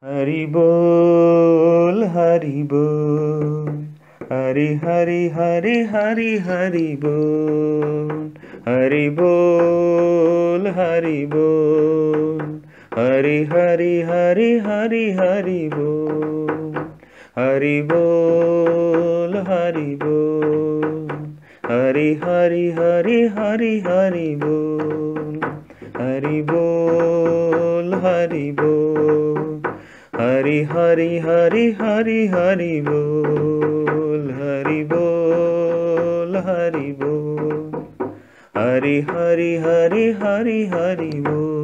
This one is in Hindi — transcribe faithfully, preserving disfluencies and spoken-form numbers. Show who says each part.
Speaker 1: हरि बोल हरि बोल, हरि हरि हरि हरि हरि बोल, हरि बोल हरि बोल, हरि हरि हरि हरि हरि बोल, हरि बोल हरि बोल, हरि हरि हरि हरि हरि बोल, हरि बोल हरि बोल, हरि हरि हरि हरि हरि बोल, हरि बोल हरि बोल, हरि हरि हरि हरि हरि बोल।